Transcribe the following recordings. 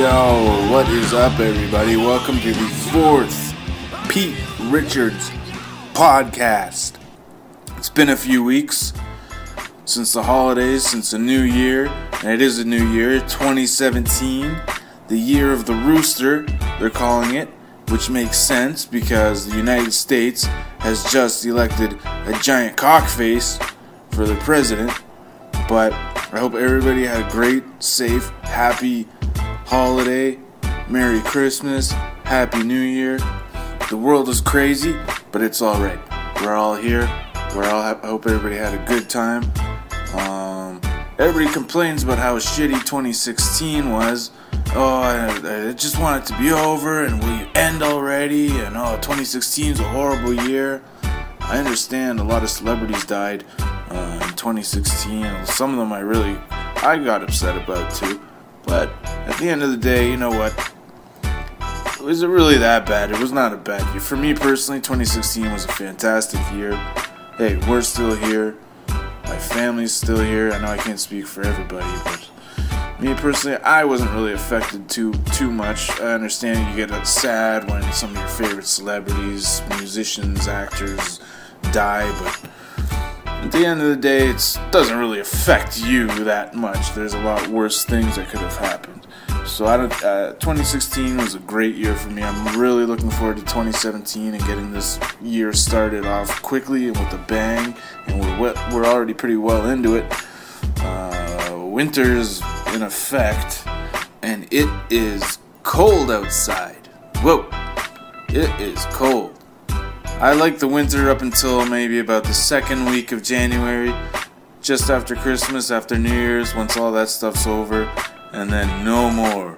Yo, what is up, everybody? Welcome to the fourth Pete Richards podcast. It's been a few weeks since the holidays, since the new year, and it is a new year, 2017, the year of the rooster, they're calling it, which makes sense because the United States has just elected a giant cockface for the president. But I hope everybody had a great, safe, happy holiday, Merry Christmas, Happy New Year. The world is crazy, but it's alright. We're all here. I hope everybody had a good time. Everybody complains about how shitty 2016 was. I just want it to be over, and will you end already? And 2016 is a horrible year. I understand a lot of celebrities died in 2016. Some of them I got upset about too. But at the end of the day, you know what? Was it really that bad? It was not a bad year. For me personally, 2016 was a fantastic year. Hey, we're still here. My family's still here. I know I can't speak for everybody, but me personally, I wasn't really affected too much. I understand you get sad when some of your favorite celebrities, musicians, actors die, but at the end of the day, it doesn't really affect you that much. There's a lot worse things that could have happened. So 2016 was a great year for me. I'm really looking forward to 2017 and getting this year started off quickly and with a bang. And we're already pretty well into it. Winter's in effect, and it is cold outside. Whoa, it is cold. I like the winter up until maybe about the second week of January, just after Christmas, after New Year's, once all that stuff's over, and then no more.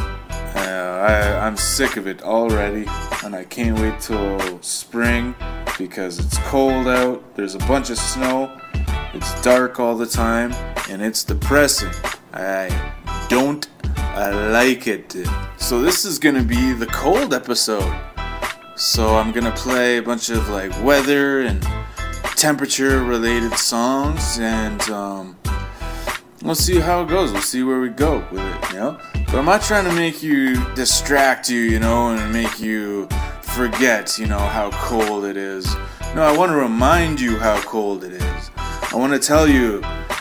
I'm sick of it already, and I can't wait till spring because it's cold out, there's a bunch of snow, it's dark all the time, and it's depressing. I don't like it. So this is going to be the cold episode. So I'm gonna play a bunch of weather and temperature related songs, and we'll see how it goes. We'll see where we go with it, But I'm not trying to distract you, and make you forget, how cold it is. No, I want to remind you how cold it is. I want to tell you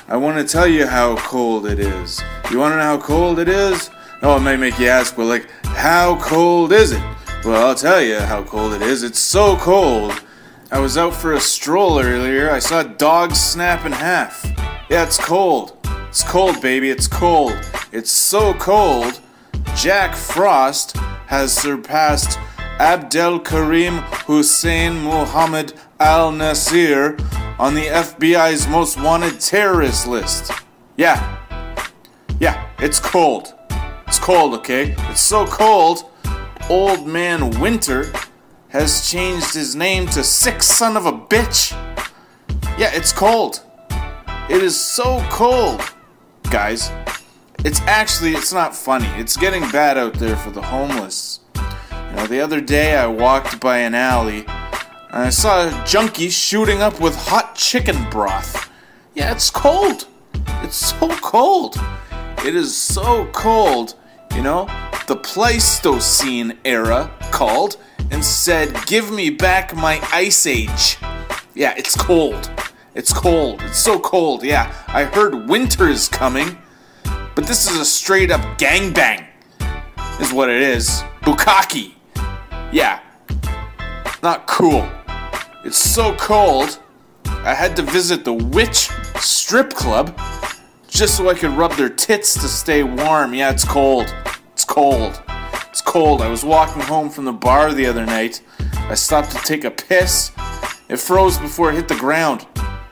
how cold it is. You want to know how cold it is? Oh, it may make you ask, well, how cold is it? Well, I'll tell you how cold it is. It's so cold. I was out for a stroll earlier. I saw dogs snap in half. Yeah, it's cold. It's cold, baby. It's cold. It's so cold, Jack Frost has surpassed Abdel Karim Hussein Mohammed al-Nasir on the FBI's most wanted terrorist list. Yeah, it's cold. It's cold, okay? It's so cold, Old Man Winter has changed his name to Sick Son of a Bitch. Yeah, it's cold. It is so cold, guys. It's not funny. It's getting bad out there for the homeless. The other day I walked by an alley and I saw a junkie shooting up with hot chicken broth. Yeah, it's cold. It's so cold. It is so cold, the Pleistocene era called and said, "Give me back my ice age." Yeah, it's cold. It's cold. It's so cold. Yeah, I heard winter is coming, but this is a straight up gangbang, is what it is. Bukkake. Yeah, not cool. It's so cold, I had to visit the Witch Strip Club just so I could rub their tits to stay warm. Yeah, it's cold. It's cold. It's cold. I was walking home from the bar the other night. I stopped to take a piss. It froze before it hit the ground.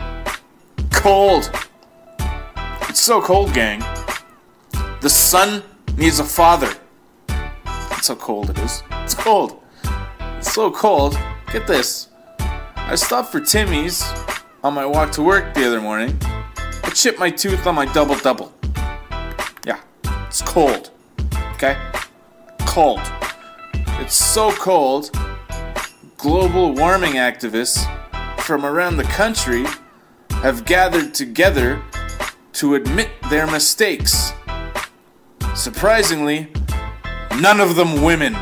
Cold. It's so cold, gang. The son needs a father. That's how cold it is. It's cold. It's so cold. Get this. I stopped for Timmy's on my walk to work the other morning. I chipped my tooth on my double-double. Yeah, it's cold. Okay? Cold. It's so cold, global warming activists from around the country have gathered together to admit their mistakes. Surprisingly, None of them women.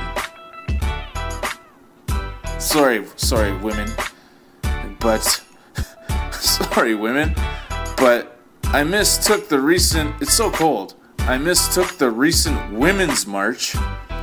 Sorry, women. But, sorry, women. But I mistook the recent, it's so cold. I mistook the recent Women's March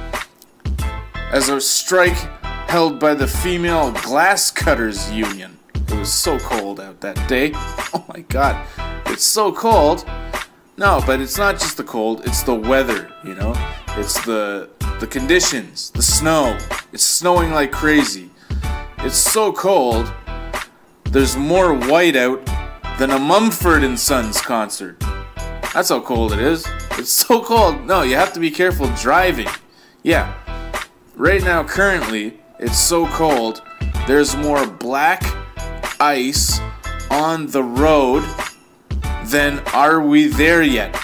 as a strike held by the Female Glass Cutters Union. It was so cold out that day. Oh my god, it's so cold. No, but it's not just the cold, it's the weather, you know? It's the conditions, the snow. It's snowing like crazy. It's so cold, there's more whiteout than a Mumford & Sons concert. That's how cold it is. It's so cold. No, you have to be careful driving. Yeah. Right now, currently, it's so cold, there's more black ice on the road than Are We There Yet?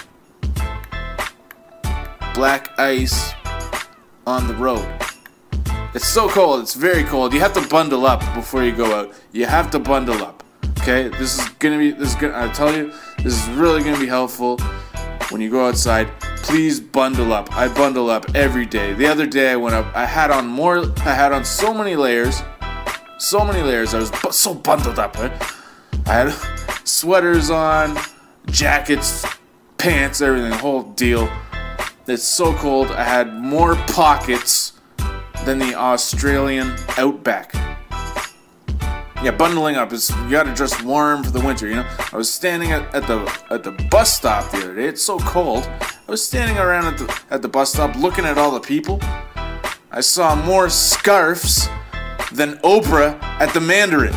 Black ice on the road. It's so cold, it's very cold. You have to bundle up before you go out. You have to bundle up. Okay? I tell you, this is really gonna be helpful when you go outside. Please bundle up. I bundle up every day. The other day I went up, I had on so many layers. I was so bundled up. Right? I had sweaters on, jackets, pants, everything, the whole deal. It's so cold, I had more pockets than the Australian outback. Yeah, bundling up is, you gotta dress warm for the winter, you know? I was standing at the bus stop the other day, it's so cold. I was standing around at the bus stop looking at all the people. I saw more scarves than Oprah at the Mandarin.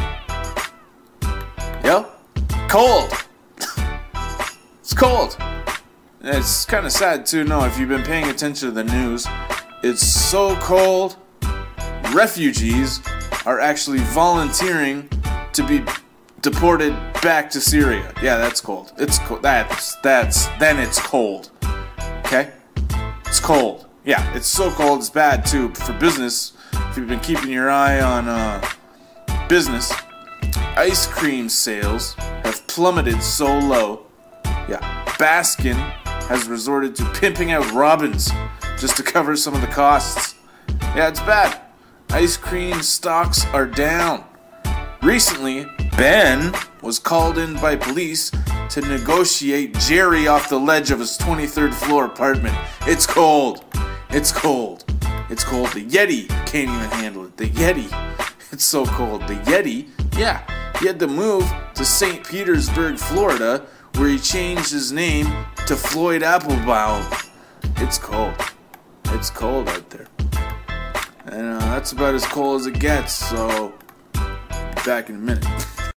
Yo, cold. It's cold. And it's kind of sad too, no, if you've been paying attention to the news. It's so cold, refugees are actually volunteering to be deported back to Syria. Yeah, that's cold. It's cold. Then it's cold. Okay? It's cold. Yeah, it's so cold, it's bad too for business. If you've been keeping your eye on business, ice cream sales have plummeted so low. Yeah, Baskin has resorted to pimping out Robins just to cover some of the costs. Yeah, it's bad. Ice cream stocks are down. Recently, Ben was called in by police to negotiate Jerry off the ledge of his 23rd floor apartment. It's cold. It's cold. It's cold. The Yeti can't even handle it. The Yeti. It's so cold. The Yeti, yeah, he had to move to St. Petersburg, Florida, where he changed his name to Floyd Applebaum. It's cold. It's cold out there. And that's about as cold as it gets, so back in a minute.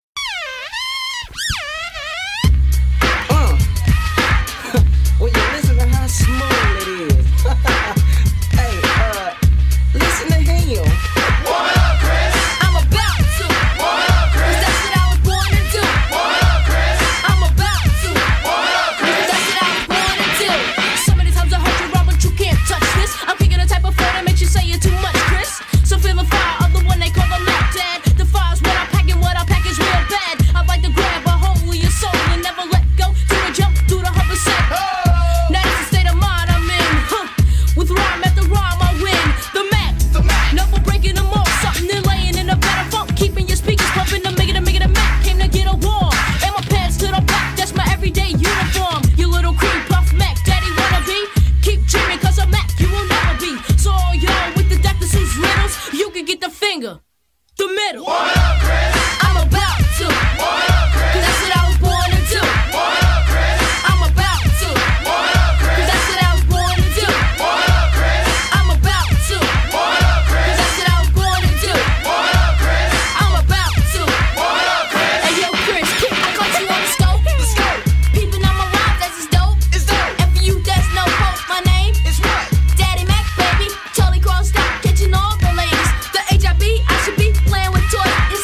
Well, you listen to how smooth it is. Hey, listen to him. Warm it up, Chris. I'm about to. Warm it up, Chris. 'Cause that's what I was born to do. Warm it up, Chris. I'm about to. Warm it up, Chris. 'Cause that's what I was born to do. So many times I heard you wrong, but you can't touch this. I'm kicking the type of flow that makes you say you're too much, Chris. So feel the fire of the one they call the Mac Dad. The fire's what I pack and what I pack is real bad. I like to grab a hold of your soul and never let go. Do the jump, do the 100%. Now that's the state of mind I'm in. With rhyme after rhyme I win. The Mac. No for breaking them off. Something they're laying in a better funk. Keeping your speakers pumping to make it a Mac. Came to get a warm. And my pants to the back. That's my everyday uniform. You little cream puff Mac. Daddy wanna be? Keep dreaming cause a Mac you will never be. So all y'all with the Dr. Seuss riddles, you can get the finger. The middle. Warm it up, Chris. I'm about to. Warm it up, Chris. 'Cause that's what I was born to do. Warm it up, Chris. I'm about to. Warm it up, 'Cause Chris. that's what I was born to do. Warm it up, Chris. I'm about to. Warm it up, 'Cause Chris. that's what I was born to do. Warm it up, Chris. I'm about to. Warm it up, Chris. Hey yo, Chris, I caught you on the scope. The scope. Peeping on my rhymes, that's just dope. It's dope. And for you, that's no hope. My name, It's what? Daddy Mac, baby. Charlie Cross, stop catching all the ladies. The HIB, I should be playing with toys. It's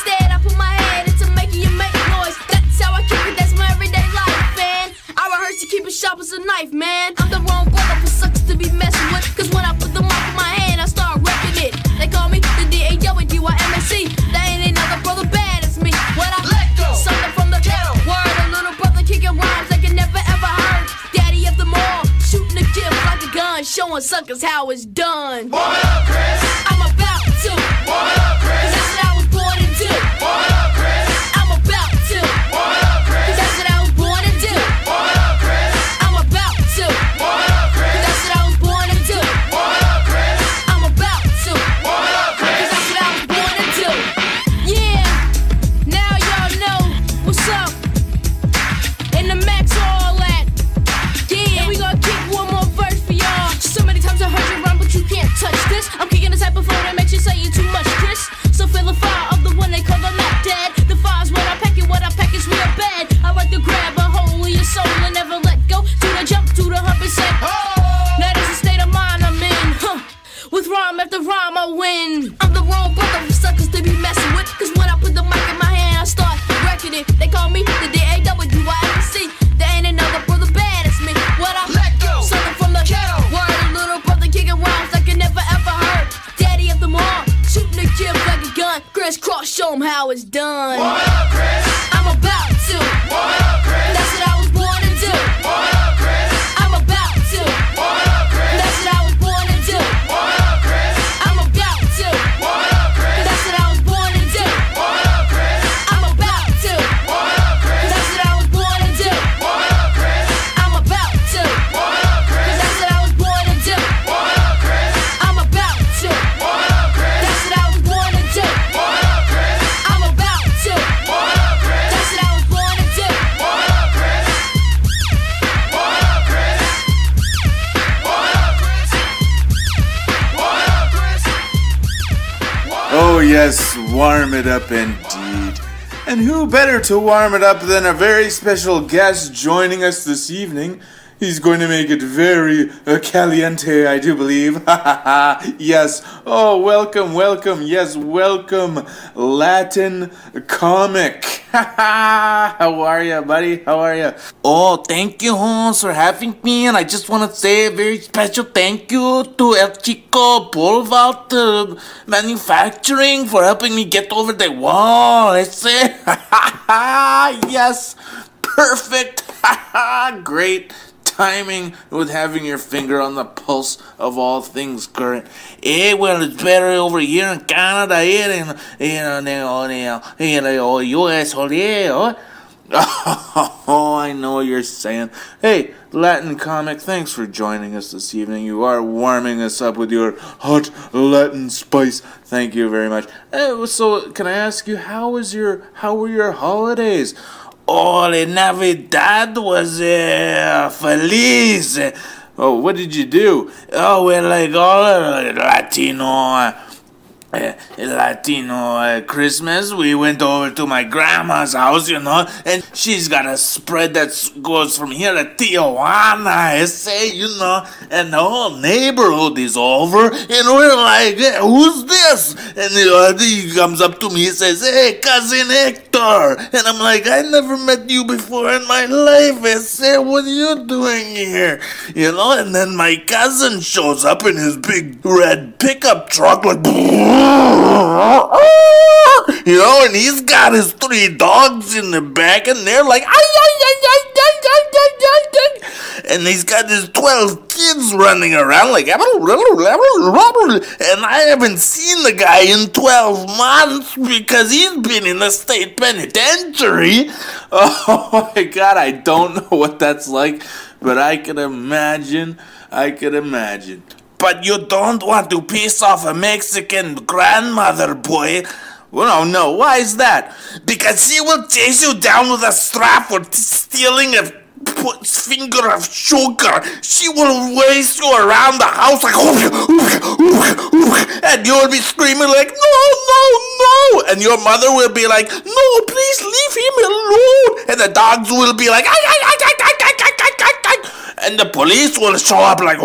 is how it's done. Warm it up, Chris. I'm about to. Warm it up, Chris. 'Cause that's what I was born to do. Warm it up, Chris. I'm about to. Warm it up, 'Cause Chris. that's what I was born to do. Warm it up, Chris. I'm about to. Warm it up, 'Cause Chris. that's what I was born to do. Warm it up, Chris. I'm about to. Warm it up, 'Cause Chris. that's what I was born to do. Yeah. Now y'all know what's up. In the max all that. Yeah. And we gonna kick one more verse for y'all. So many times I heard you run, but you can't touch this. I'm kicking the type of flow that makes you say you too much, Chris. So feel the fire of the one they call the not dead. The fire's what I pack is real bad. I like to grab a hold of your soul and never let go. Do the jump, do the hump and say, now that's the state of mind I'm in. Huh. With rhyme after rhyme I win. I'm the wrong brother for suckers to be messing with. 'Cause when I put the mic in my hand I start wrecking it. They call me the DAWYMC. There ain't another brother bad as me. What I Let go. something from the Ghetto. word, a little brother kicking rhymes like I never ever heard. Daddy of them all, shooting the kid like a gun. Crisscross, show 'em how it's done. Warm it up, Chris. I'm about to. Warm it up, Chris. That's what I was born to do. Warm it up, Chris. I'm about to. Warm it up, Chris. That's what I was born to do. Warm it up, Chris. I'm about to. Warm it up, Chris. That's what I was born to do. Warm it up, Chris. I'm about to. Warm it up, Chris. That's what I was born to do. Warm it up, Chris. I'm about to. Warm it up, Chris. That's what I was born to do. Warm it up, Chris. I'm about to. Warm it up, Chris. That's what I was born to do. Warm it up, Chris. I'm about to. Warm it up, Chris. That's what I was born to do. Warm it up, Chris. Warm it up, Chris. Warm it up, Chris. Warm it up, Chris. Oh, yes, warm it up indeed. And who better to warm it up than a very special guest joining us this evening? He's going to make it very caliente, I do believe. Yes. Oh, welcome, welcome. Yes, welcome, Latin comic. How are you, buddy? How are you? Oh, thank you, Holmes, for having me. And I just want to say a very special thank you to El Chico Boulevard Manufacturing for helping me get over the wall. I say, Yes, perfect. Great timing with having your finger on the pulse of all things current. well, it's better over here in Canada, here in the US, yeah. Oh, I know what you're saying. Hey, Latin comic, thanks for joining us this evening. You are warming us up with your hot Latin spice. Thank you very much. So, can I ask you, how were your holidays? Oh, the Navidad was feliz. Oh, what did you do? Oh, well, like all Latino Christmas, we went over to my grandma's house, and she's got a spread that goes from here to Tijuana, I say, and the whole neighborhood is over, and we're like, hey, who's this? And he comes up to me and says, hey, cousin Hector, and I'm like, I never met you before in my life. I say, what are you doing here? And then my cousin shows up in his big red pickup truck, like, and he's got his 3 dogs in the back, and they're like, and he's got his 12 kids running around like, and I haven't seen the guy in 12 months because he's been in the state penitentiary. Oh my God, I don't know what that's like, but I can imagine. But you don't want to piss off a Mexican grandmother, boy. Well, no, why is that? Because she will chase you down with a strap for stealing a finger of sugar. She will race you around the house like, and you will be screaming like, no, and your mother will be like, no, please leave him alone, and the dogs will be like, and the police will show up like,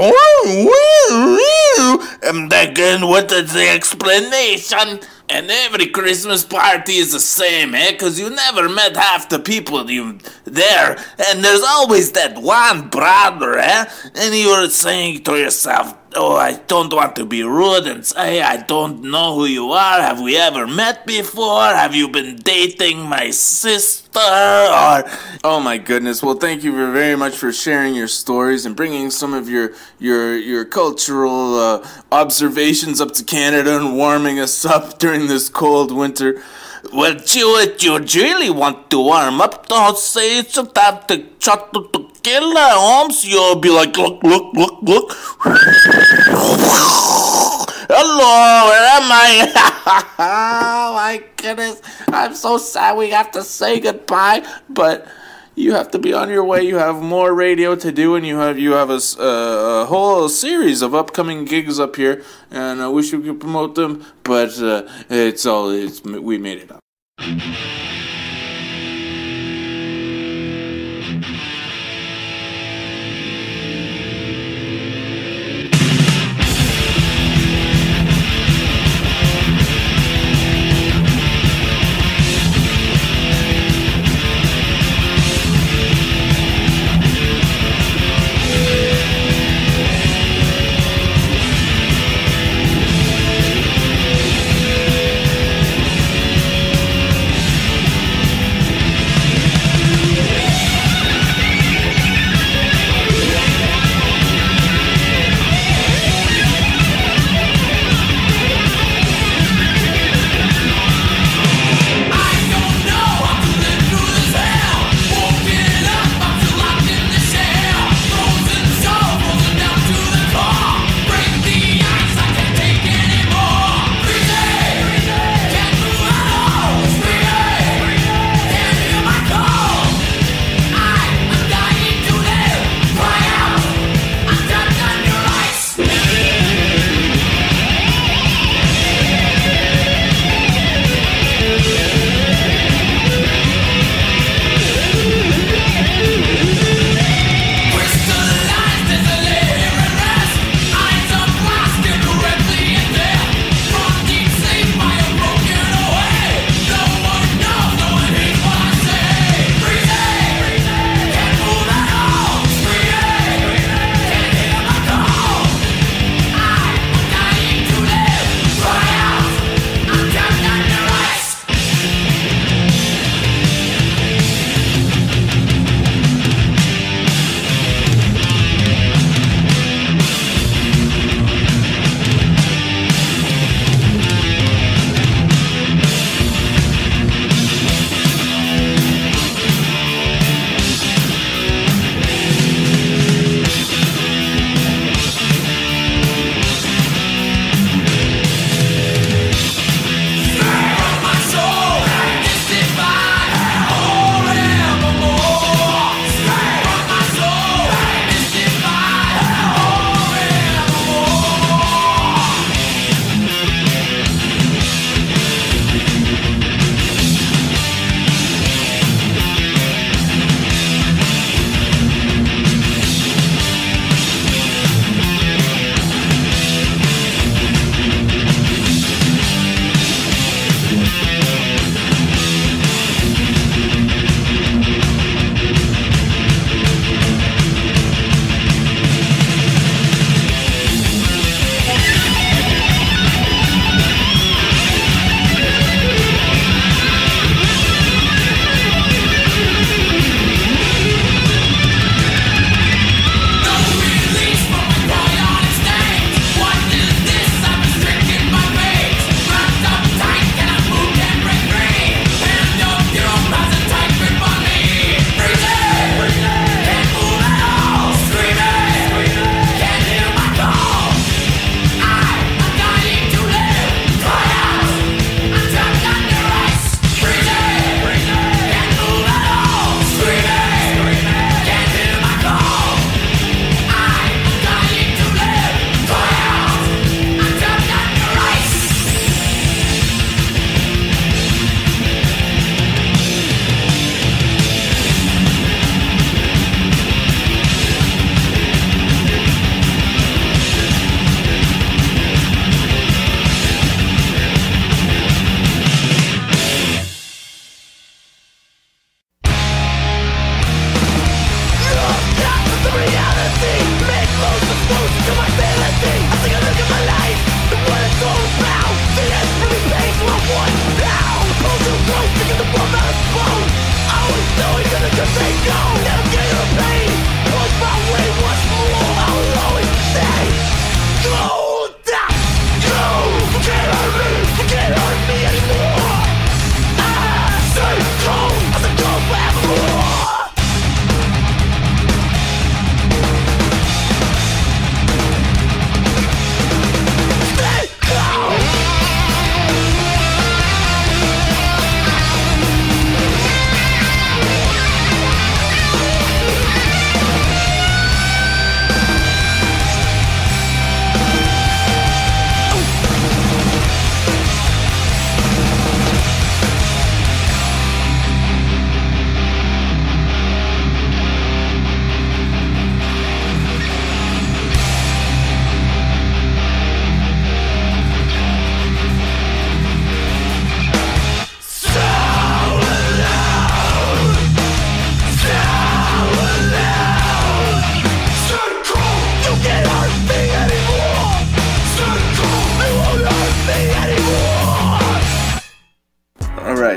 and again, what is the explanation? And every Christmas party is the same, because you never met half the people there, and there's always that one brother, and you're saying to yourself, Oh, I don't want to be rude and say I don't know who you are. Have we ever met before? Have you been dating my sister? Or Oh my goodness. Well, thank you very much for sharing your stories and bringing some of your cultural observations up to Canada and warming us up during this cold winter. well, you really want to warm up? Don't say it's a time to shut to tequila, Holmes. You'll be like, look. Hello, where am I? Oh my goodness, I'm so sad we have to say goodbye, But you have to be on your way. You have more radio to do, and you have a whole series of upcoming gigs up here, and I wish we could promote them, but we made it up.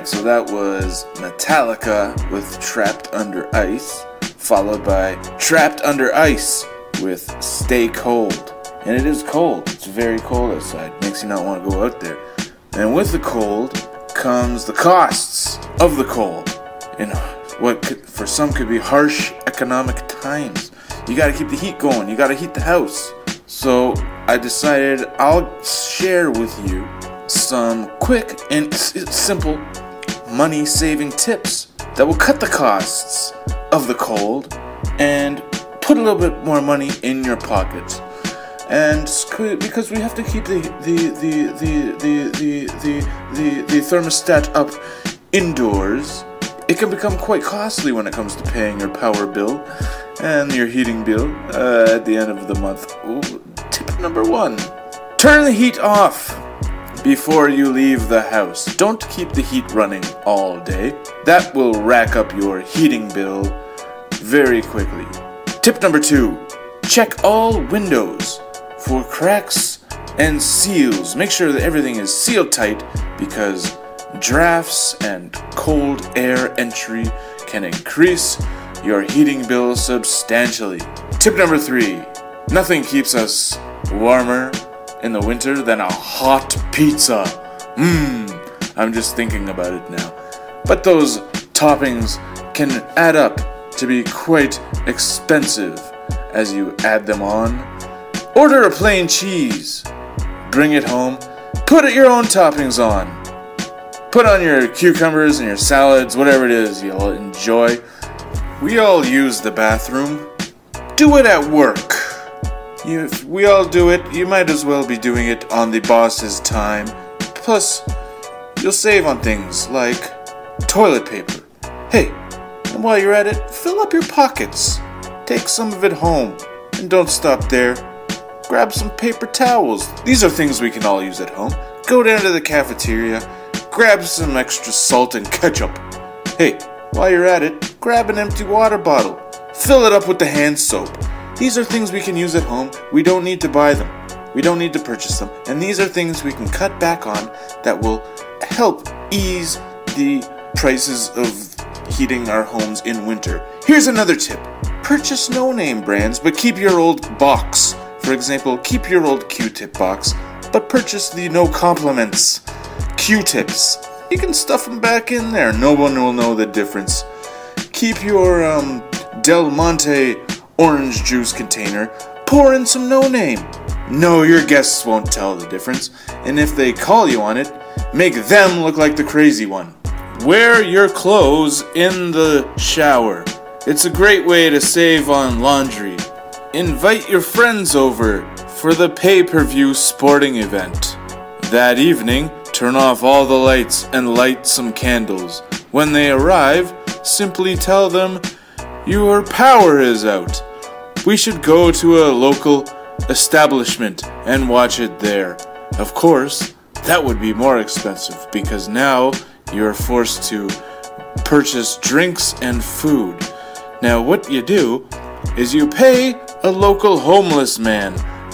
Alright, so that was Metallica with Trapped Under Ice, followed by Trapped Under Ice with Stay Cold. And it is cold. It's very cold outside. Makes you not want to go out there. And with the cold comes the costs of the cold. In what for some could be harsh economic times. You gotta keep the heat going. You gotta heat the house. So I decided I'll share with you some quick and simple money-saving tips that will cut the costs of the cold and put a little bit more money in your pocket. And because we have to keep the thermostat up indoors, it can become quite costly when it comes to paying your power bill and your heating bill at the end of the month. Ooh, tip number 1: turn the heat off before you leave the house. Don't keep the heat running all day. That will rack up your heating bill very quickly. Tip number 2: check all windows for cracks and seals. Make sure that everything is sealed tight because drafts and cold air entry can increase your heating bill substantially. Tip number 3: nothing keeps us warmer in the winter than a hot pizza. I'm just thinking about it now. But those toppings can add up to be quite expensive as you add them on. Order a plain cheese. Bring it home. Put your own toppings on. Put on your cucumbers and your salads, whatever it is you'll enjoy. We all use the bathroom. Do it at work. If we all do it, you might as well be doing it on the boss's time. Plus, you'll save on things like toilet paper. Hey, and while you're at it, fill up your pockets. Take some of it home. And don't stop there. Grab some paper towels. These are things we can all use at home. Go down to the cafeteria. Grab some extra salt and ketchup. Hey, while you're at it, grab an empty water bottle. Fill it up with the hand soap. These are things we can use at home. We don't need to buy them. We don't need to purchase them. And these are things we can cut back on that will help ease the prices of heating our homes in winter. Here's another tip. Purchase no-name brands, but keep your old box. For example, keep your old Q-tip box, but purchase the no compliments Q-tips. You can stuff them back in there. No one will know the difference. Keep your Del Monte orange juice container. Pour in some no-name. No, your guests won't tell the difference. And if they call you on it, make them look like the crazy one. Wear your clothes in the shower. It's a great way to save on laundry. Invite your friends over for the pay-per-view sporting event. That evening, turn off all the lights and light some candles. When they arrive, simply tell them your power is out. We should go to a local establishment and watch it there. Of course, that would be more expensive because now you're forced to purchase drinks and food. Now what you do is you pay a local homeless man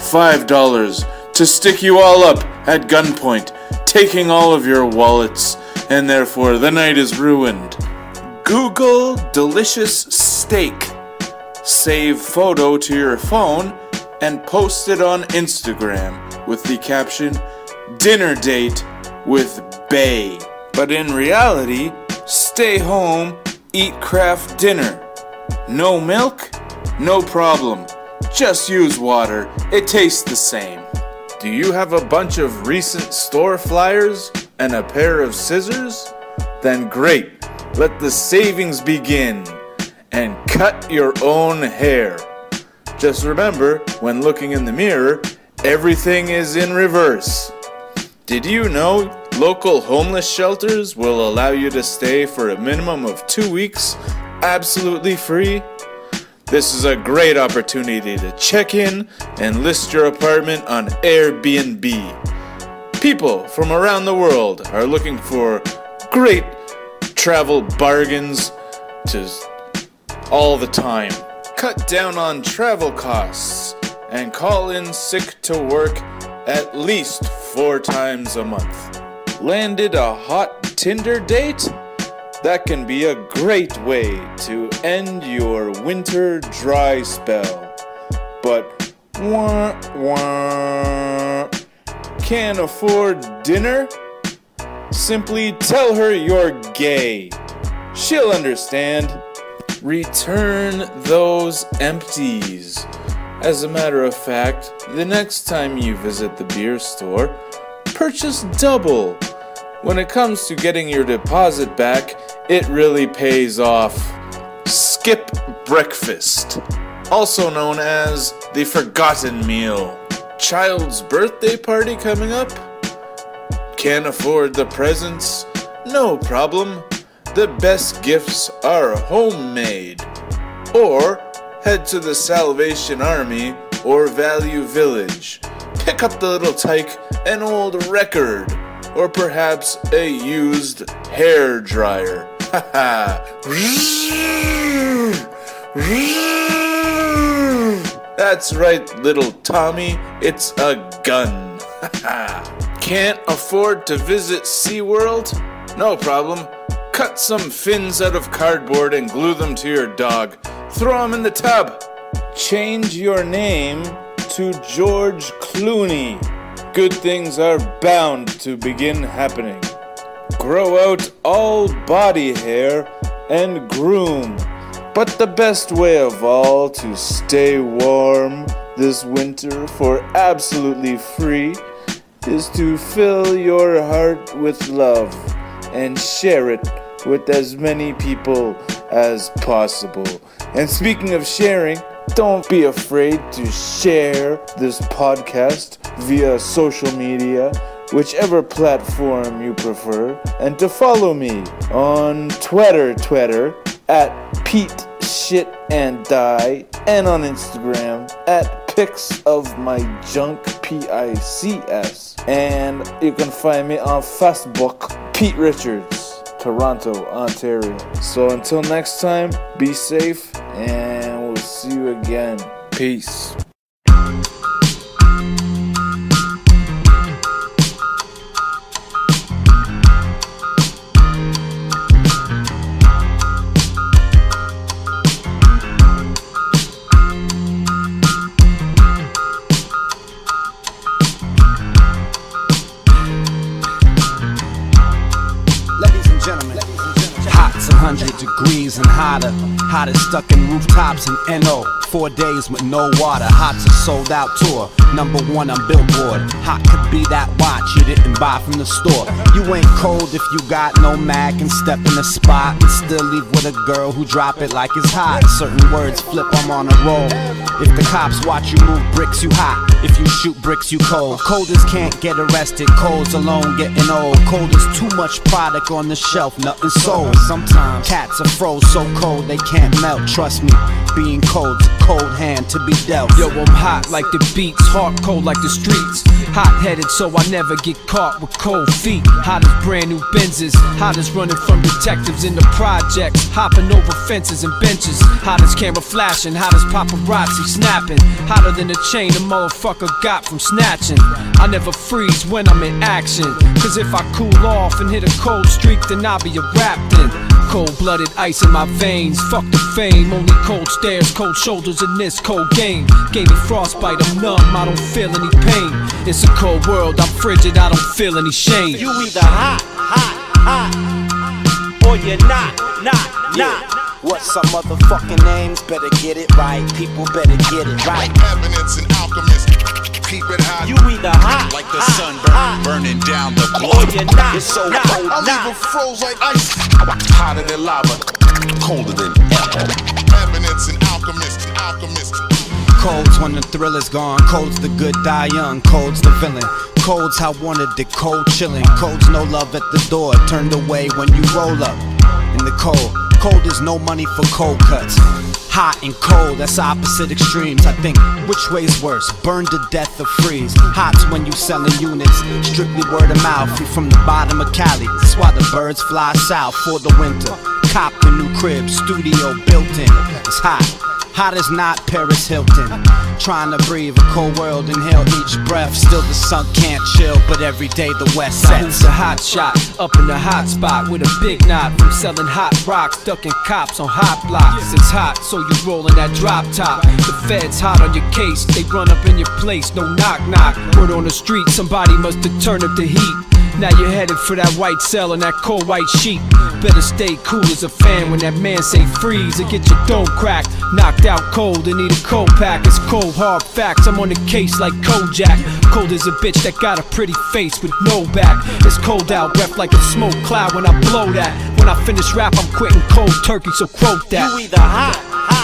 $5 to stick you all up at gunpoint, taking all of your wallets, and therefore the night is ruined. Google delicious steak. Save photo to your phone and post it on Instagram with the caption, "Dinner date with Bae." But in reality, stay home, eat craft dinner. No milk? No problem. Just use water. It tastes the same. Do you have a bunch of recent store flyers and a pair of scissors? Then great. Let the savings begin. And cut your own hair. Just remember, when looking in the mirror, everything is in reverse. Did you know local homeless shelters will allow you to stay for a minimum of 2 weeks absolutely free? This is a great opportunity to check in and list your apartment on Airbnb. People from around the world are looking for great travel bargains all the time. Cut down on travel costs and call in sick to work at least 4 times a month. Landed a hot Tinder date? That can be a great way to end your winter dry spell. But can't afford dinner? Simply tell her you're gay. She'll understand. Return those empties. As a matter of fact, the next time you visit the beer store, purchase double. When it comes to getting your deposit back, it really pays off. Skip breakfast, also known as the forgotten meal. Child's birthday party coming up? Can't afford the presents? No problem. The best gifts are homemade. Or head to the Salvation Army or Value Village. Pick up the little tyke, an old record, or perhaps a used hair dryer. That's right, little Tommy, it's a gun. Can't afford to visit SeaWorld? No problem. Cut some fins out of cardboard and glue them to your dog. Throw them in the tub. Change your name to George Clooney. Good things are bound to begin happening. Grow out all body hair and groom. But the best way of all to stay warm this winter for absolutely free is to fill your heart with love and share it with as many people as possible. And speaking of sharing, don't be afraid to share this podcast via social media, whichever platform you prefer, and to follow me on Twitter at Pete Shit and Die, and on Instagram at Pics of My Junk, PICS, and you can find me on Facebook, Pete Richards, Toronto, Ontario. So until next time, be safe, and we'll see you again. Peace. Hot's 100 degrees and hotter. Hottest stuck in rooftops in NO. 4 days with no water. Hot's a sold out tour. #1 on Billboard. Hot could be that watch you didn't buy from the store. You ain't cold if you got no Mac and step in the spot and still leave with a girl who drop it like it's hot. Certain words flip, I'm on a roll. If the cops watch you move bricks, you hot. If you shoot bricks, you cold. Coldest can't get arrested. Cold's alone getting old. Cold is too much product on the shelf, nothing sold. Sometimes cats are froze so cold they can't melt. Trust me, being cold's a cold hand to be dealt. Yo, I'm hot like the beats, heart cold like the streets. Hot-headed so I never get caught with cold feet. Hot as brand new Benzes, hot as running from detectives in the projects, hopping over fences and benches. Hot as camera flashing, hot as paparazzi snapping. Hotter than the chain a motherfucker got from snatching. I never freeze when I'm in action, cause if I cool off and hit a cold streak, then I'll be a raptin'. Cold-blooded ice in my veins, fuck the fame. Only cold stares, cold shoulders in this cold game. Gave me frostbite, I'm numb, I don't feel any pain. It's a cold world, I'm frigid, I don't feel any shame. You either hot, or you're not. What's some motherfucking names? Better get it right, people better get it right. Like evidence and alchemist, keep it hot. You either hot, like the sun burning down the or block. you're not. It's so cold, I'll leave it froze like ice. hotter than lava, colder than ever. Evidence and alchemist. Cold's when the thrill is gone. Cold's the good die young. Cold's the villain. Cold's how wanted it. Cold chilling. Cold's no love at the door. Turned away when you roll up in the cold. Cold is no money for cold cuts. Hot and cold, that's opposite extremes. I think, which way's worse? Burn to death or freeze? Hot's when you selling units, strictly word of mouth. We from the bottom of Cali, that's why the birds fly south for the winter. Cop the new crib, studio built in. It's hot, Hot as not Paris Hilton. Trying to breathe a cold world, inhale each breath. Still the sun can't chill, but every day the west Now who's sets. the hot shot? Up in the hot spot with a big knot from selling hot rocks, ducking cops on hot blocks. It's hot, so you rollin' that drop top. The feds hot on your case, they run up in your place, no knock knock. Word on the street, somebody must have turned up the heat. Now you're headed for that white cell and that cold white sheet. Better stay cool as a fan when that man say freeze or get your dome cracked. Knocked out cold and need a cold pack. It's cold hard facts, I'm on the case like Kojak. Cold as a bitch that got a pretty face with no back. It's cold out, breath like a smoke cloud when I blow that. When I finish rap I'm quitting cold turkey, so quote that. You either hot,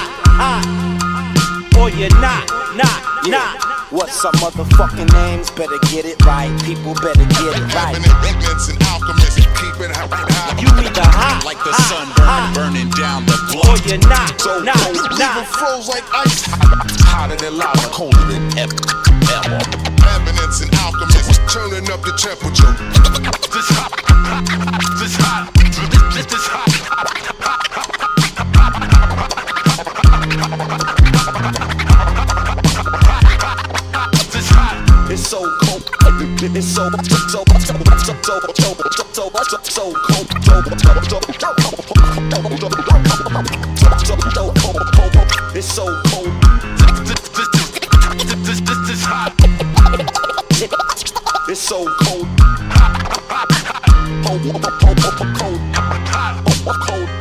or you're not. What's some motherfucking names? Better get it right. People better get it right. Eminence and alchemists keep it high. You either hot, Like the sun burning down the or block. you're not. Even froze like ice. Hotter than lava, colder than ever. Eminence and alchemists turning up the temperature. This hot. This hot. This hot. It's so cold. It's so cold. It's so cold. This hot. It's so cold. Cold.